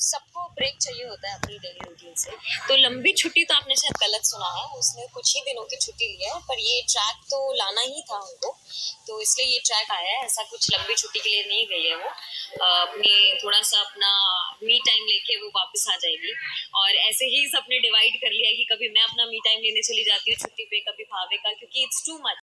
सबको ब्रेक चाहिए होता है अपनी डेली रूटीन से। तो लंबी छुट्टी तो आपने शायद गलत सुना है, उसने कुछ ही दिनों की छुट्टी ली है, पर ये ट्रैक तो लाना ही था उनको, तो इसलिए ये ट्रैक आया है। ऐसा कुछ लंबी छुट्टी के लिए नहीं गई है वो, अपनी थोड़ा सा अपना मी टाइम लेके वो वापस आ जाएगी। और ऐसे ही सबने डिवाइड कर लिया है कि कभी मैं अपना मी टाइम लेने चली जाती हूँ छुट्टी पे, कभी भावे का, क्योंकि इट्स टू मच।